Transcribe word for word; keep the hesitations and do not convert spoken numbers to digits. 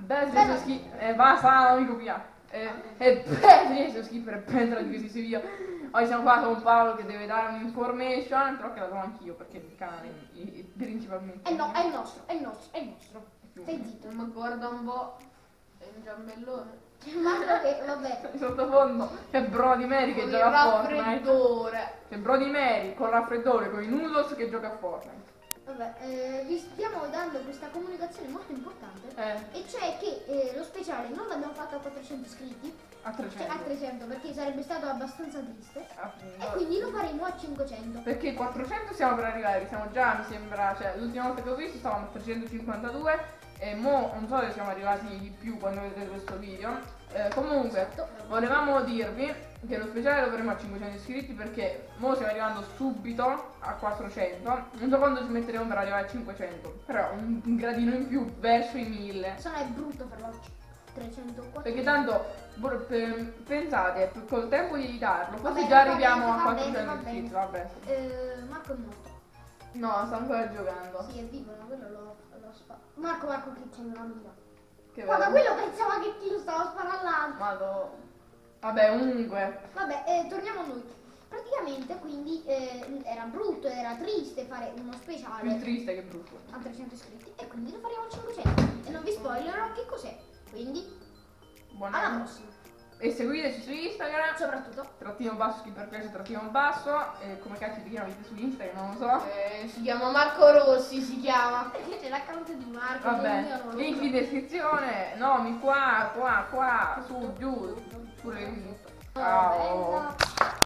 Beh, se schifo. Eh, basta, non mi copiare. Eh, e beh, se schifo e pentola di così sia. Oggi siamo qua con Paolo che deve dare un'information, però che la do anch'io perché il canale è principalmente. Eh no, è il nostro, è il nostro, è il nostro. Stai zitto. Ma guarda un po'. È un giambellone. Ma vabbè, vabbè. In sottofondo c'è Brody Mary che Con gioca il a Fortnite. raffreddore. C'è Brody Mary con raffreddore, con i noodles che gioca a Fortnite. Vabbè, eh, vi stiamo dando questa comunicazione molto importante. Eh, E cioè che eh, lo speciale non l'abbiamo fatto a quattrocento iscritti, a cioè trecento. a trecento perché sarebbe stato abbastanza triste. Appunto. E quindi lo faremo a cinquecento. Perché quattrocento siamo per arrivare, siamo già, mi sembra, cioè l'ultima volta che ho visto stavamo a trecentocinquantadue e mo non so se siamo arrivati di più quando vedrete questo video. Eh, comunque, volevamo dirvi che lo speciale lo faremo a cinquecento iscritti perché mo stiamo arrivando subito a quattrocento. Non so quando ci metteremo per arrivare a cinquecento, però un, un gradino in più verso i mille. Se no è brutto farlo a trecento. Perché tanto bro, per- pensate, per- col tempo di editarlo, Va forse bene, già va arriviamo bene, a va bene, quattrocento va bene. iscritti, vabbè. Sì. Eh, Marco è morto. No, sta ancora giocando. Sì, è vivo, ma quello lo, lo spara. Marco, Marco che c'è una mira. Che Guarda, bello. quello pensava che ti lo stava sparando l'altro. Madò. Vabbè, comunque. Vabbè, eh, torniamo a noi. Praticamente, quindi, eh, era brutto, era triste fare uno Più speciale triste che brutto. a trecento iscritti e quindi lo faremo a cinquecento. E non vi spoilerò che cos'è. Quindi, Buon alla anno. prossima. E seguiteci su Instagram. Soprattutto. Trattino basso, skipper clash, trattino basso. E come cazzo ti chiami su Instagram, non lo so. Eh, si chiama Marco Rossi, si chiama. Perché c'è l'account di Marco. del mio Vabbè, non lo link so. in descrizione. Nomi qua, qua, qua, su, giù. Pure lì. Ciao. Bella.